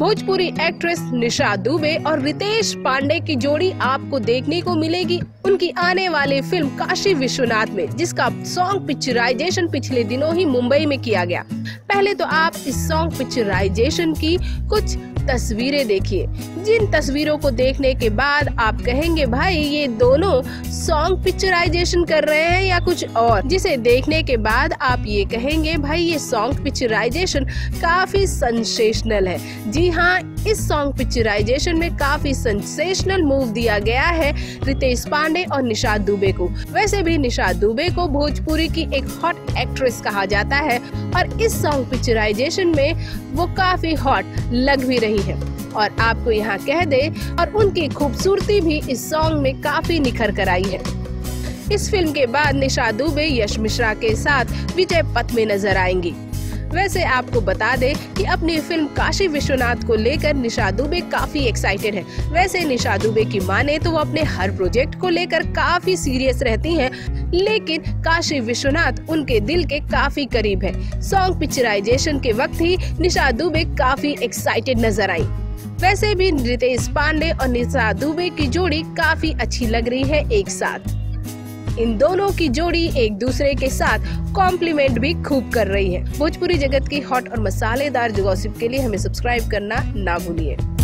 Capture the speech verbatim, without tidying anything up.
Bhojpuri actress निशा दुबे और रितेश पांडे की जोड़ी आपको देखने को मिलेगी उनकी आने वाली फिल्म काशी विश्वनाथ में, जिसका सॉन्ग पिक्चराइजेशन पिछले दिनों ही मुंबई में किया गया। पहले तो आप इस सॉन्ग पिक्चराइजेशन की कुछ तस्वीरें देखिए, जिन तस्वीरों को देखने के बाद आप कहेंगे भाई ये दोनों सॉन्ग पिक्चराइजेशन कर रहे हैं या कुछ और, जिसे देखने के बाद आप ये कहेंगे भाई ये सॉन्ग पिक्चराइजेशन काफी सेंसेशनल है। जी हाँ, इस सॉन्ग पिक्चराइजेशन में काफी सेंसेशनल मूव दिया गया है रितेश पांडे और निशा दुबे को। वैसे भी निशा दुबे को भोजपुरी की एक हॉट एक्ट्रेस कहा जाता है और इस सॉन्ग पिक्चराइजेशन में वो काफी हॉट लग भी रही है। और आपको यहाँ कह दे और उनकी खूबसूरती भी इस सॉन्ग में काफी निखर कर आई है। इस फिल्म के बाद निशा दुबे यश मिश्रा के साथ विजय पथ में नजर आएंगी। वैसे आपको बता दें कि अपनी फिल्म काशी विश्वनाथ को लेकर निशा दुबे काफी एक्साइटेड है। वैसे निशा दुबे की माने तो वो अपने हर प्रोजेक्ट को लेकर काफी सीरियस रहती हैं, लेकिन काशी विश्वनाथ उनके दिल के काफी करीब है। सॉन्ग पिक्चराइजेशन के वक्त ही निशा दुबे काफी एक्साइटेड नजर आई। वैसे भी रितेश पांडे और निशा दुबे की जोड़ी काफी अच्छी लग रही है एक साथ। इन दोनों की जोड़ी एक दूसरे के साथ कॉम्प्लीमेंट भी खूब कर रही है। भोजपुरी जगत की हॉट और मसालेदार गॉसिप के लिए हमें सब्सक्राइब करना ना भूलिए।